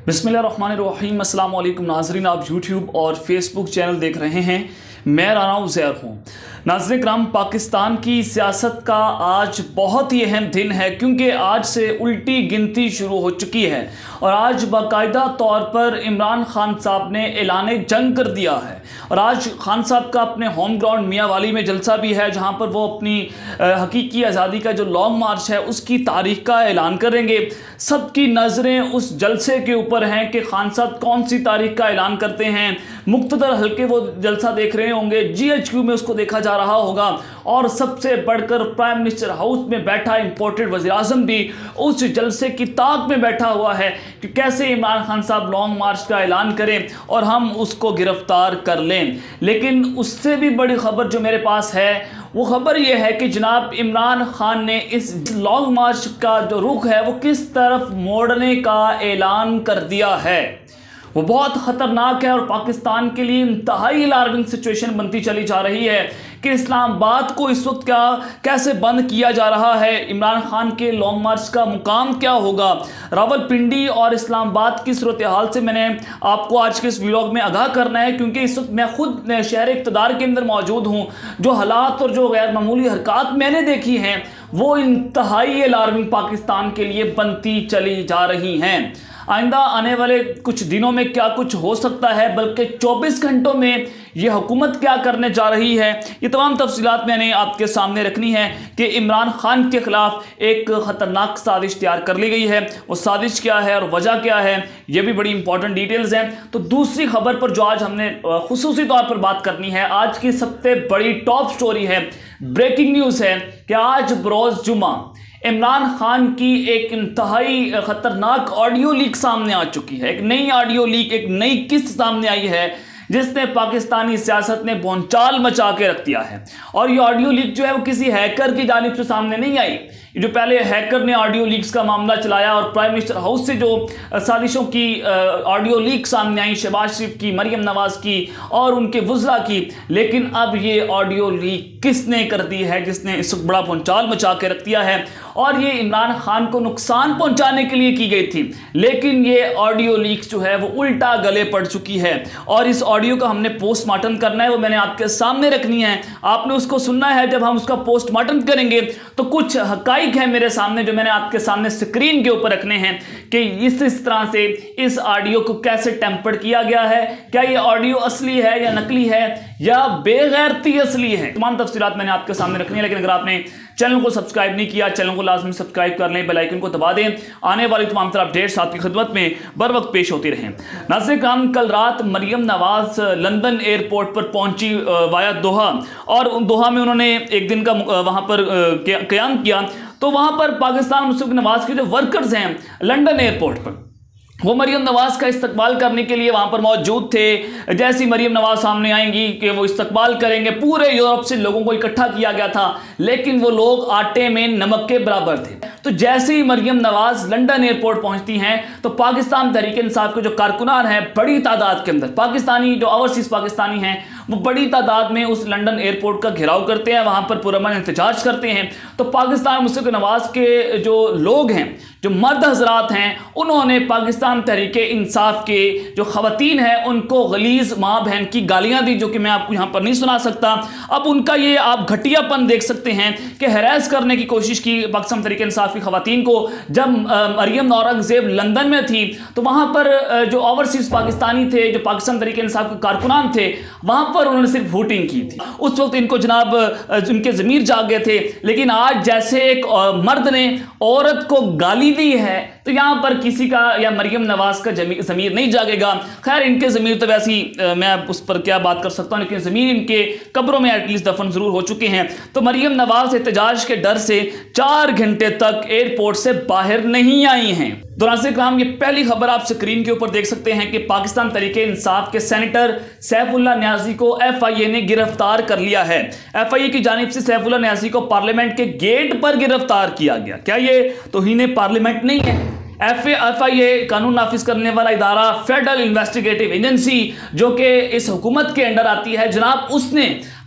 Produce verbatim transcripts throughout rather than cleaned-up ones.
बिस्मिल्लाहिर्रहमानिर्रहीम अस्सलाम वालेकुम नाज़रीन, आप यूट्यूब और फेसबुक चैनल देख रहे हैं। मैं राना उज़ैर हूँ। नाज़रीन कराम, पाकिस्तान की सियासत का आज बहुत ही अहम दिन है क्योंकि आज से उल्टी गिनती शुरू हो चुकी है और आज बाकायदा तौर पर इमरान खान साहब ने ऐलान जंग कर दिया है। और आज खान साहब का अपने होम ग्राउंड मियाँ वाली में जलसा भी है जहाँ पर वो अपनी हकीकी आज़ादी का जो लॉन्ग मार्च है उसकी तारीख का ऐलान करेंगे। सबकी नज़रें उस जलसे के ऊपर हैं कि खान साहब कौन सी तारीख का ऐलान करते हैं। मुख्तदर हल्के वो जलसा देख रहे होंगे, जी एच क्यू में उसको देखा जा रहा होगा और सबसे बढ़कर प्राइम मिनिस्टर हाउस में बैठा इंपोर्टेड वज़ीर आज़म भी उस जलसे की ताक में बैठा हुआ है कि कैसे इमरान खान साहब लॉन्ग मार्च का ऐलान करें और हम उसको गिरफ्तार कर लें। लेकिन उससे भी बड़ी खबर जो मेरे पास है वो खबर ये है कि जनाब इमरान खान ने इस लॉन्ग मार्च का जो रुख है वो किस तरफ मोड़ने का ऐलान कर दिया है। वो बहुत ख़तरनाक है और पाकिस्तान के लिए इंतहाई अलार्मिंग सिचुएशन बनती चली जा रही है कि इस्लामाबाद को इस वक्त क्या कैसे बंद किया जा रहा है। इमरान खान के लॉन्ग मार्च का मुकाम क्या होगा। रावलपिंडी और इस्लामाबाद की सूरत हाल से मैंने आपको आज के इस व्लॉग में आगाह करना है क्योंकि इस वक्त मैं खुद शहर इक़्तिदार के अंदर मौजूद हूँ। जो हालात और जो गैर मामूली हरकत मैंने देखी हैं वो इंतहाई अलार्मिंग पाकिस्तान के लिए बनती चली जा रही हैं। आइंदा आने वाले कुछ दिनों में क्या कुछ हो सकता है, बल्कि चौबीस घंटों में ये हुकूमत क्या करने जा रही है, ये तमाम तफसीलात मैंने आपके सामने रखनी है कि इमरान खान के ख़िलाफ़ एक ख़तरनाक साजिश तैयार कर ली गई है। वो साजिश क्या है और वजह क्या है, ये भी बड़ी इंपॉर्टेंट डिटेल्स हैं। तो दूसरी खबर पर जो आज हमने खुसूसी तौर पर बात करनी है, आज की सबसे बड़ी टॉप स्टोरी है, ब्रेकिंग न्यूज़ है कि आज बरोज़ जुमा इमरान खान की एक इंतहाई ख़तरनाक ऑडियो लीक सामने आ चुकी है। एक नई ऑडियो लीक, एक नई किस्त सामने आई है जिसने पाकिस्तानी सियासत में भौंचाल मचा के रख दिया है। और ये ऑडियो लीक जो है वो किसी हैकर की जानिब से सामने नहीं आई। जो पहले हैकर ने ऑडियो लीक्स का मामला चलाया और प्राइम मिनिस्टर हाउस से जो साजिशों की ऑडियो लीक सामने आई, शहबाज शरीफ की, मरियम नवाज की और उनके वुज़रा की, लेकिन अब ये ऑडियो लीक किसने कर दी है जिसने इस वक्त बड़ा भौंचाल मचा के रख दिया है। और ये इमरान खान को नुकसान पहुंचाने के लिए की गई थी, लेकिन ये ऑडियो लीक्स जो है वो उल्टा गले पड़ चुकी है और इस ऑडियो का हमने पोस्टमार्टम करना है, वो मैंने आपके सामने रखनी है। आपने उसको सुनना है। जब हम उसका पोस्टमार्टम करेंगे तो कुछ हकाइक है मेरे सामने जो मैंने आपके सामने स्क्रीन के ऊपर रखने हैं कि इस इस तरह से इस ऑडियो को कैसे टेम्पर किया गया है, क्या ये ऑडियो असली है या नकली है या बेगैरती असली है। तमाम तफसीलात मैंने आपके सामने रखनी है। लेकिन अगर आपने चैनल को सब्सक्राइब नहीं किया, चैनल को लाजमी सब्सक्राइब कर लें, बेल आइकन को दबा दें। आने वाली तमाम तरह अपडेट्स आपकी खिदमत में बर वक्त पेश होती रहें। नाज़रीन कराम, कल रात मरियम नवाज लंदन एयरपोर्ट पर पहुंची वाया दोहा और दोहा में उन्होंने एक दिन का वहां पर क़याम किया। तो वहां पर पाकिस्तान मुस्लिम नवाज के जो वर्कर्स हैं लंदन एयरपोर्ट पर, वो मरियम नवाज का इस्तकबाल करने के लिए वहाँ पर मौजूद थे। जैसी मरियम नवाज सामने आएंगी कि वो इस्तकबाल करेंगे, पूरे यूरोप से लोगों को इकट्ठा किया गया था, लेकिन वो लोग आटे में नमक के बराबर थे। तो जैसे ही मरियम नवाज लंदन एयरपोर्ट पहुंचती हैं तो पाकिस्तान तहरीक इंसाफ के जो कारकुनान हैं बड़ी तादाद के अंदर, पाकिस्तानी जो ओवरसीज पाकिस्तानी हैं वो बड़ी तादाद में उस लंदन एयरपोर्ट का घेराव करते हैं, वहाँ पर पुरअमन एहतजाज करते हैं। तो पाकिस्तान मुस्लिम नवाज के जो लोग हैं, जो मर्द हजरात हैं, उन्होंने पाकिस्तान तहरीक इंसाफ के जो ख़वातीन हैं उनको गलीज़ माँ बहन की गालियाँ दी, जो कि मैं आपको यहाँ पर नहीं सुना सकता। अब उनका ये आप घटियापन देख सकते हैं कि हैरेस करने की कोशिश की पाकिस्तान तहरीक इंसाफ की ख़वातीन को। जब मरियम औरंगज़ेब लंदन में थी तो वहाँ पर जो ओवरसीज़ पाकिस्तानी थे, जो पाकिस्तान तहरीक इंसाफ के कारकुनान थे, वहाँ पर उन्होंने सिर्फ वोटिंग की थी। उस वक्त इनको जनाब उनके ज़मीर जाग गए थे। लेकिन आज जैसे एक मर्द ने औरत को गाली दी है तो यहाँ पर किसी का या मरियम नवाज का ज़मीर नहीं जागेगा। खैर, इनके ज़मीर तो वैसी मैं उस पर क्या बात कर सकता हूँ, लेकिन ज़मीर इनके कब्रों में एटलीस्ट दफन ज़रूर हो चुके हैं। तो मरियम नवाज एहतजाज के डर से चार घंटे तक एयरपोर्ट से बाहर नहीं आई हैं। नाज़रीन कराम, ये पहली खबर आप स्क्रीन के ऊपर देख सकते हैं कि पाकिस्तान तहरीक इंसाफ के सेनेटर सैफुल्लाह न्याज़ी को एफ आई ए ने गिरफ्तार कर लिया है। एफ आई ए की जानिब से सैफुल्लाह न्याज़ी को पार्लियामेंट के गेट पर गिरफ्तार किया गया। क्या ये तौहीन पार्लियामेंट नहीं है? एफ एफ आई ए कानून नाफिज करने वाला इदारा, फेडरल इन्वेस्टिगेटिव एजेंसी जो कि इस हुकूमत के अंडर आती है, जनाब उसने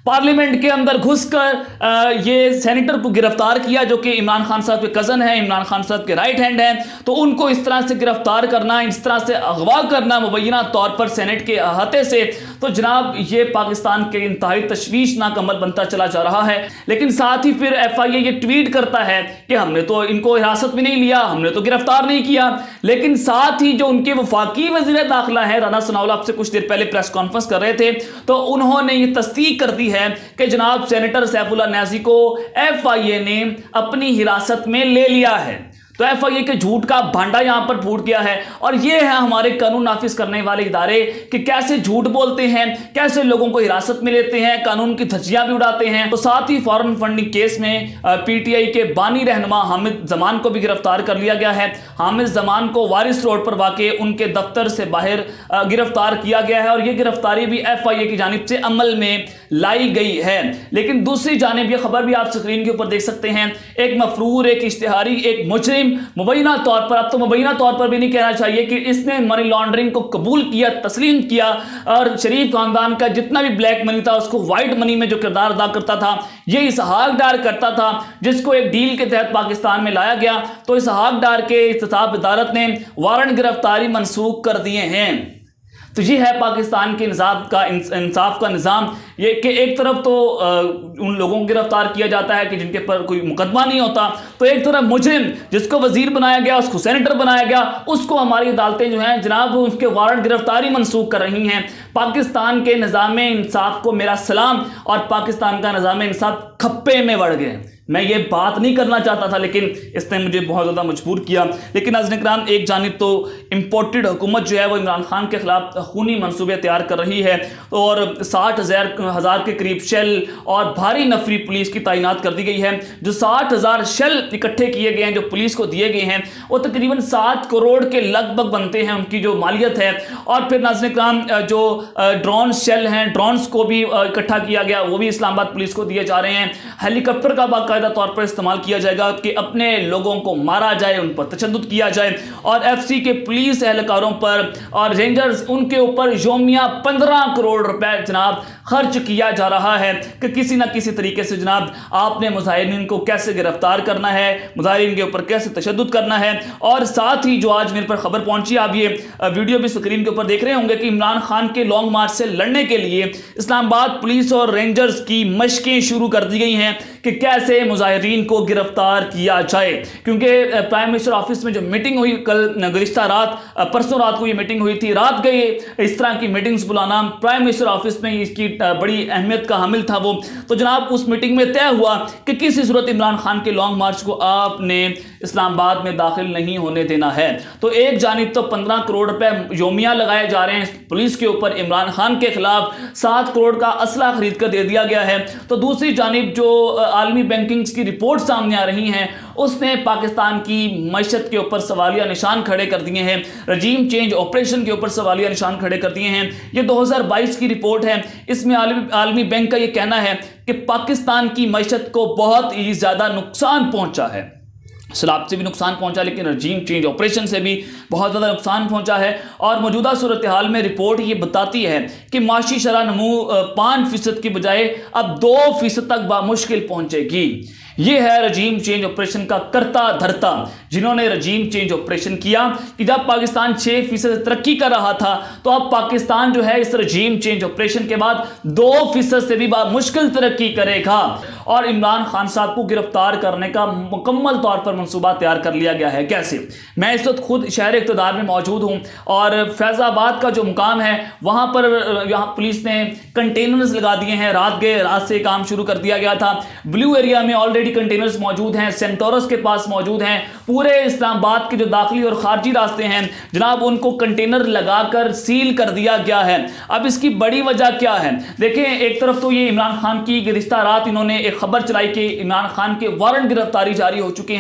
पार्लियामेंट के अंदर घुसकर ये सेनेटर को गिरफ्तार किया जो कि इमरान खान साहब के कज़न है, इमरान खान साहब के राइट हैंड हैं। तो उनको इस तरह से गिरफ्तार करना, इस तरह से अगवा करना मुबैना तौर पर सेनेट के अहाते से, तो जनाब ये पाकिस्तान के इंतहाई तशवीशनाक अमल बनता चला जा रहा है। लेकिन साथ ही फिर एफ आई ए ये ट्वीट करता है कि हमने तो इनको हिरासत में नहीं लिया, हमने तो गिरफ्तार नहीं किया। लेकिन साथ ही जो उनके वफाकी वज़ीर दाखिला है राना सनाउल्लाह आपसे कुछ देर पहले प्रेस कॉन्फ्रेंस कर रहे थे, तो उन्होंने ये तस्दीक कर दी है कि जनाब सेनेटर सैफुल्लाह न्याज़ी को एफ आई ए ने अपनी हिरासत में ले लिया है। तो एफ आई ए के झूठ का भांडा यहां पर फूट गया है। और ये है हमारे कानून नाफिज करने वाले इदारे कि कैसे झूठ बोलते हैं, कैसे लोगों को हिरासत में लेते हैं, कानून की धज्जियां भी उड़ाते हैं। तो साथ ही फॉरेन फंडिंग केस में पी टी आई के बानी रहनुमा हामिद जमान को भी गिरफ्तार कर लिया गया है। हामिद जमान को वारिस रोड पर वाक़े उनके दफ्तर से बाहर गिरफ्तार किया गया है और यह गिरफ्तारी भी एफ आई ए की जानिब से अमल में लाई गई है। लेकिन दूसरी जानिब यह खबर भी आप स्क्रीन के ऊपर देख सकते हैं, एक मफरूर, एक इश्तिहारी, एक मुजरिम मुबैना तौर पर, अब तो मुबैना तौर पर भी नहीं कहना चाहिए कि इसने मनी लॉन्ड्रिंग को कबूल किया, तस्लीम किया और शरीफ खानदान का जितना भी ब्लैक मनी था उसको व्हाइट मनी में जो किरदार अदा करता था ये इसहाक डार करता था, जिसको एक डील के तहत पाकिस्तान में लाया गया। तो इसहाक डार के इख्तिसाब अदालत ने वारंट गिरफ्तारी मनसूख कर दिए हैं। तो ये है पाकिस्तान के निज़ाम का, इंसाफ का निज़ाम, ये कि एक तरफ तो आ, उन लोगों को गिरफ्तार किया जाता है कि जिनके पर कोई मुकदमा नहीं होता, तो एक तरफ मुजरिम जिसको वजीर बनाया गया, उसको सेनेटर बनाया गया, उसको हमारी अदालतें जो हैं जनाब उसके वारंट गिरफ्तारी मनसूख कर रही हैं। पाकिस्तान के निज़ाम इंसाफ को मेरा सलाम, और पाकिस्तान का निज़ाम इंसाफ खप्पे में बढ़ गए। मैं ये बात नहीं करना चाहता था लेकिन इसने मुझे बहुत ज़्यादा मजबूर किया। लेकिन नाज़रीन किराम, एक जानिब तो इम्पोर्टेड हुकूमत जो है वो इमरान खान के खिलाफ खूनी मंसूबे तैयार कर रही है और साठ हज़ार हज़ार के करीब शेल और भारी नफरी पुलिस की तैनात कर दी गई है। जो साठ हज़ार शेल इकट्ठे किए गए हैं, जो पुलिस को दिए गए हैं, वो तकरीबन सात करोड़ के लगभग बनते हैं उनकी जो मालियत है। और फिर नाज़रीन किराम, जो ड्रोन शेल हैं, ड्रोन्स को भी इकट्ठा किया गया, वो भी इस्लामाबाद पुलिस को दिए जा रहे हैं। हेलीकॉप्टर का बाकायदा तौर पर इस्तेमाल किया जाएगा कि अपने लोगों को मारा जाए, उन पर तशद्दुद किया जाए। और एफ सी के पुलिस एहलकारों पर और रेंजर्स उनके ऊपर योमिया पंद्रह करोड़ रुपए जनाब खर्च किया जा रहा है कि किसी ना किसी तरीके से जनाब आपने मुजाहिरीन को कैसे गिरफ्तार करना है, मुजाहिरीन के ऊपर कैसे तशद्दुद करना है। और साथ ही जो आज मेरे पर खबर पहुंची, आप ये वीडियो भी स्क्रीन के ऊपर देख रहे होंगे कि इमरान खान के लॉन्ग मार्च से लड़ने के लिए इस्लामाबाद पुलिस और रेंजर्स की मशकें शुरू कर दी गई हैं कि कैसे मुजाहिरीन को गिरफ्तार किया जाए। क्योंकि प्राइम मिनिस्टर ऑफिस में जो मीटिंग हुई कल गुज़िश्ता रात, परसों रात को ये मीटिंग हुई थी, रात गए इस तरह की मीटिंग्स बुलाना प्राइम मिनिस्टर ऑफिस में इसकी बड़ी अहमियत का हामिल था वो। तो जनाब उस मीटिंग में तय हुआ कि किसी सूरत इमरान खान के लॉन्ग मार्च को आपने इस्लामाबाद में दाखिल नहीं होने देना है। तो एक जानिब तो पंद्रह करोड़ रुपए योमिया लगाए जा रहे हैं पुलिस के ऊपर, इमरान खान के खिलाफ सात करोड़ का असला खरीद कर दे दिया गया है। तो दूसरी जानिब जो आलमी बैंकिंग की रिपोर्ट सामने आ रही हैं उसने पाकिस्तान की मईशत के ऊपर सवालिया निशान खड़े कर दिए हैं, रजीम चेंज ऑपरेशन के ऊपर सवालिया निशान खड़े कर दिए हैं। ये दो हज़ार बाईस की रिपोर्ट है, इसमें आलमी आलमी बैंक का ये कहना है कि पाकिस्तान की मईशत को बहुत ही ज़्यादा नुकसान पहुंचा है। सैलाब से भी नुकसान पहुंचा, लेकिन रजीम चेंज ऑपरेशन से भी बहुत ज़्यादा नुकसान पहुंचा है। और मौजूदा सूरत हाल में रिपोर्ट ये बताती है कि माशी शरह नमू पाँच फीसद की बजाय अब दो फीसद तक बामुश्किल पहुंचेगी। ये है रजीम चेंज ऑपरेशन का करता धरता, जिन्होंने रजीम चेंज ऑपरेशन किया कि जब पाकिस्तान छः फीसद तरक्की कर रहा था तो अब पाकिस्तान जो है इस रजीम चेंज ऑपरेशन के बाद दो फीसद से भी मुश्किल तरक्की करेगा। और इमरान खान साहब को गिरफ्तार करने का मुकम्मल तौर पर मंसूबा तैयार कर लिया गया है। कैसे? मैं इस वक्त खुद शहर इक़्तिदार में मौजूद हूँ और फैज़ाबाद का जो मुकाम है वहाँ पर यहाँ पुलिस ने कंटेनर्स लगा दिए हैं। रात गए रात से काम शुरू कर दिया गया था। ब्लू एरिया में ऑलरेडी कंटेनर्स मौजूद हैं, सेंटोरस के पास मौजूद हैं। पूरे इस्लामाबाद के जो दाखिली और खारजी रास्ते हैं जनाब उनको कंटेनर लगाकर सील कर दिया गया है। अब इसकी बड़ी वजह क्या है? देखें, एक तरफ तो ये इमरान खान की गुज़िश्ता रात इन्होंने एक खबर चलाई कि इमरान खान के वारंट गिरफ्तारी जारी हो चुके हैं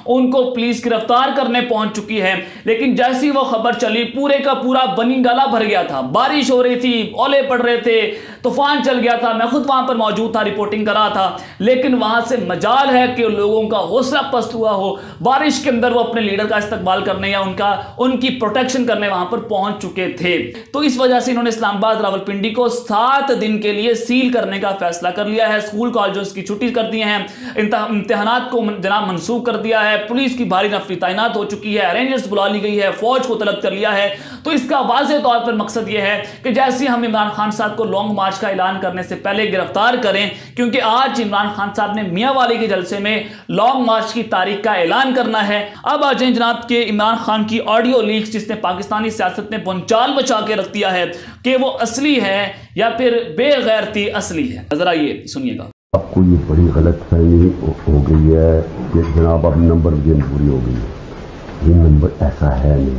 उनको पुलिस गिरफ्तार करने पहुंच चुकी है। लेकिन जैसी वो खबर चली, पूरे का पूरा बनी गला भर गया था। बारिश हो रही थी, ओले पड़ रहे थे, तूफान चल गया था। मैं खुद वहां पर मौजूद था, रिपोर्टिंग कर रहा था। लेकिन वहां से मजाल है कि लोगों का हौसला पस्त हुआ हो, बारिश के अंदर वो अपने लीडर का इस्तकबाल करने या उनका उनकी प्रोटेक्शन करने वहां पर पहुंच चुके थे। तो इस वजह से इन्होंने इस्लामाबाद रावलपिंडी को सात दिन के लिए सील करने का फैसला कर लिया है। स्कूल कॉलेजों की छुट्टी कर दी है, इम्तिहानात को जनाब मनसूख कर दिया है, पुलिस की भारी नफरी तैनात हो चुकी है, रेंजर्स बुला ली गई है, फौज को तलब कर लिया है। तो इसका वाज़ेह तौर पर मकसद यह है कि जैसे हम इमरान खान साहब को लॉन्ग मार्च का ऐलान करने से पहले गिरफ्तार करें, क्योंकि आज इमरान खान साहब ने मियां वाली के जलसे में लॉन्ग मार्च की तारीख का ऐलान करना है। अब आ जाए जनाब के इमरान खान की ऑडियो लीक्स, जिसने पाकिस्तानी सियासत में भूचाल मचा के रख दिया है कि वो असली है या फिर बेगैरती असली है। नजर आइए, सुनिएगा। आपको ये बड़ी गलत फहमी हो गई है कि जनाब अब नंबर गेम पूरी हो गई है। ये नंबर ऐसा है नहीं।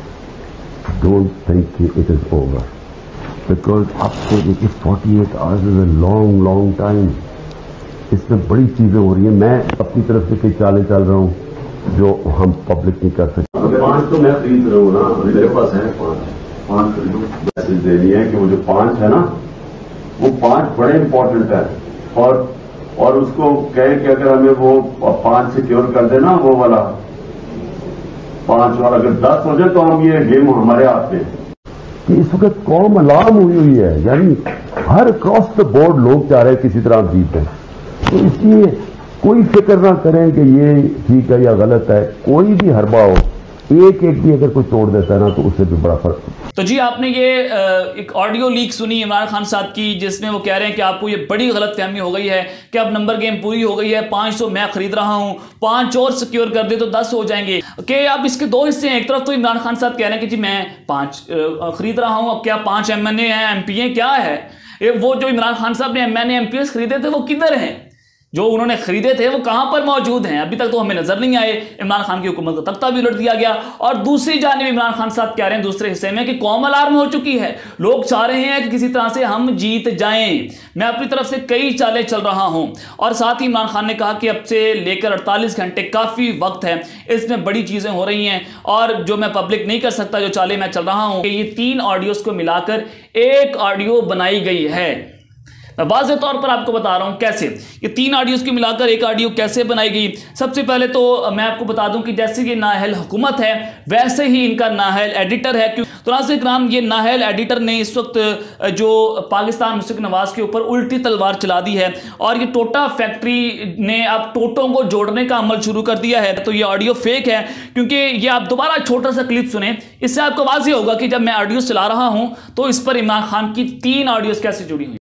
Don't think it is over, because आपको देखिए forty eight hours is a long long time. इसमें बड़ी चीजें हो रही है। मैं अपनी तरफ से कई चालें चल रहा हूँ जो हम पब्लिक नहीं कर सकते। पांच तो मैं खरीद रहा हूँ ना, मेरे पास है पांच पांच खरीदो। मैसेज देनी है कि वो जो पांच है ना, वो पांच बड़े इंपॉर्टेंट है। और और उसको कहे कि अगर हमें वो पांच सिक्योर कर देना, वो वाला पांच, और अगर दस हो जाए तो हम ये गेम हमारे हाथ में। इस वक्त कौम अलार्म हुई हुई है, यानी हर क्रॉस द बोर्ड लोग चाह रहे हैं किसी तरह जीतें। तो इसलिए कोई फिक्र ना करें कि ये ठीक है या गलत है। कोई भी हरबा हो, एक एक भी अगर कोई तोड़ देता है ना, तो उससे भी बड़ा फर्क। तो जी आपने ये एक ऑडियो लीक सुनी इमरान खान साहब की, जिसमें वो कह रहे हैं कि आपको ये बड़ी गलत फहमी हो गई है कि अब नंबर गेम पूरी हो गई है, पाँच सौ मैं खरीद रहा हूं, पाँच और सिक्योर कर दे तो दस हो जाएंगे। कि अब इसके दो हिस्से हैं। एक तरफ तो इमरान खान साहब कह रहे हैं कि जी मैं पाँच खरीद रहा हूं, अब क्या पाँच एम एन ए हैं, एम पी ए क्या है। वो जो इमरान खान साहब ने M N A M P S खरीदे थे वो किधर हैं? जो उन्होंने खरीदे थे वो कहां पर मौजूद हैं? अभी तक तो हमें नजर नहीं आए। इमरान खान की हुकूमत को तख्ता भी उलट दिया गया। और दूसरी जानिब इमरान खान साहब कह रहे हैं दूसरे हिस्से में कि कौम अलार्म हो चुकी है, लोग चाह रहे हैं कि किसी तरह से हम जीत जाएं। मैं अपनी तरफ से कई चालें चल रहा हूं। और साथ ही इमरान खान ने कहा कि अब से लेकर अड़तालीस घंटे काफी वक्त है, इसमें बड़ी चीजें हो रही हैं और जो मैं पब्लिक नहीं कर सकता, जो चालें मैं चल रहा हूं, कि ये तीन ऑडियोज को मिलाकर एक ऑडियो बनाई गई है। मैं वाज़ेह तौर पर आपको बता रहा हूं कैसे ये तीन ऑडियोज की मिलाकर एक ऑडियो कैसे बनाई गई। सबसे पहले तो मैं आपको बता दूं कि जैसे ये नाअहल हुकूमत है, वैसे ही इनका नाअहल एडिटर है। क्यों तो नाज़रीन इकराम, ये नाअहल एडिटर ने इस वक्त जो पाकिस्तान मुशर्रफ नवाज के ऊपर उल्टी तलवार चला दी है और ये टोटा फैक्ट्री ने अब टोटों को जोड़ने का अमल शुरू कर दिया है। तो ये ऑडियो फेक है, क्योंकि ये आप दोबारा छोटा सा क्लिप सुने, इससे आपको वाज़ेह होगा कि जब मैं ऑडियो चला रहा हूं तो इस पर इमरान खान की तीन ऑडियोज कैसे जुड़ी हुई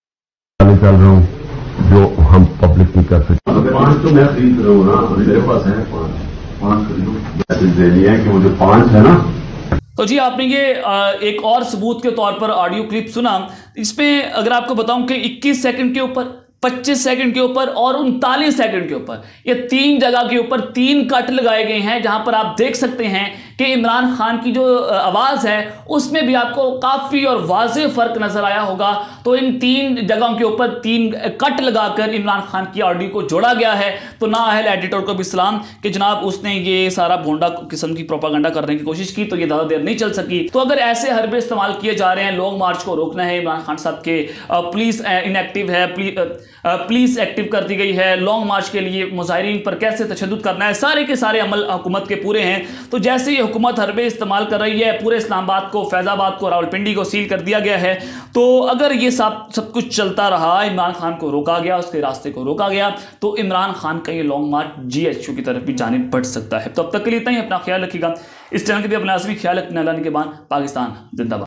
चल रहा हूँ जो हम पब्लिक नहीं कर सकते। पांच तो मैं खरीद रहा हूँ ना, मेरे पास है पांच पांच खरीदो। मैसेज देनी है कि वो जो पांच है ना। तो जी आपने ये एक और सबूत के तौर पर ऑडियो क्लिप सुना। इसमें अगर आपको बताऊं कि इक्कीस सेकंड के ऊपर, पच्चीस सेकंड के ऊपर और उनतालीस सेकंड के ऊपर, ये तीन जगह के ऊपर तीन कट लगाए गए हैं, जहां पर आप देख सकते हैं कि इमरान खान की जो आवाज़ है उसमें भी आपको काफ़ी और वाज़ेह फ़र्क नज़र आया होगा। तो इन तीन जगहों के ऊपर तीन कट लगाकर इमरान खान की ऑडियो को जोड़ा गया है। तो नाअहल एडिटर को भी सलाम कि जनाब उसने ये सारा भोंडा किस्म की प्रोपागंडा करने की कोशिश की, तो ये ज़्यादा देर नहीं चल सकी। तो अगर ऐसे हरबे इस्तेमाल किए जा रहे हैं, लॉन्ग मार्च को रोकना है, इमरान खान साहब के पुलिस इनएक्टिव है, पुलिस एक्टिव कर दी गई है, लॉन्ग मार्च के लिए मुजाहिरीन पर कैसे तशद्दुद करना है, सारे के सारे अमल हुकूमत के पूरे हैं। तो जैसे ये हुकूमत हरबे इस्तेमाल कर रही है, पूरे इस्लामाबाद को, फैज़ाबाद को, रावलपिंडी को सील कर दिया गया है। तो अगर ये सब सब कुछ चलता रहा, इमरान खान को रोका गया, उसके रास्ते को रोका गया, तो इमरान खान का ये long march G H U की तरफ भी जाने बढ़ सकता है। तो अब तक के लिए इतना ही। अपना ख्याल रखिएगा। इस चैनल के भी अपना लाजमी ख्याल रखना। अल्लाह के बाद पाकिस्तान जिंदाबाद।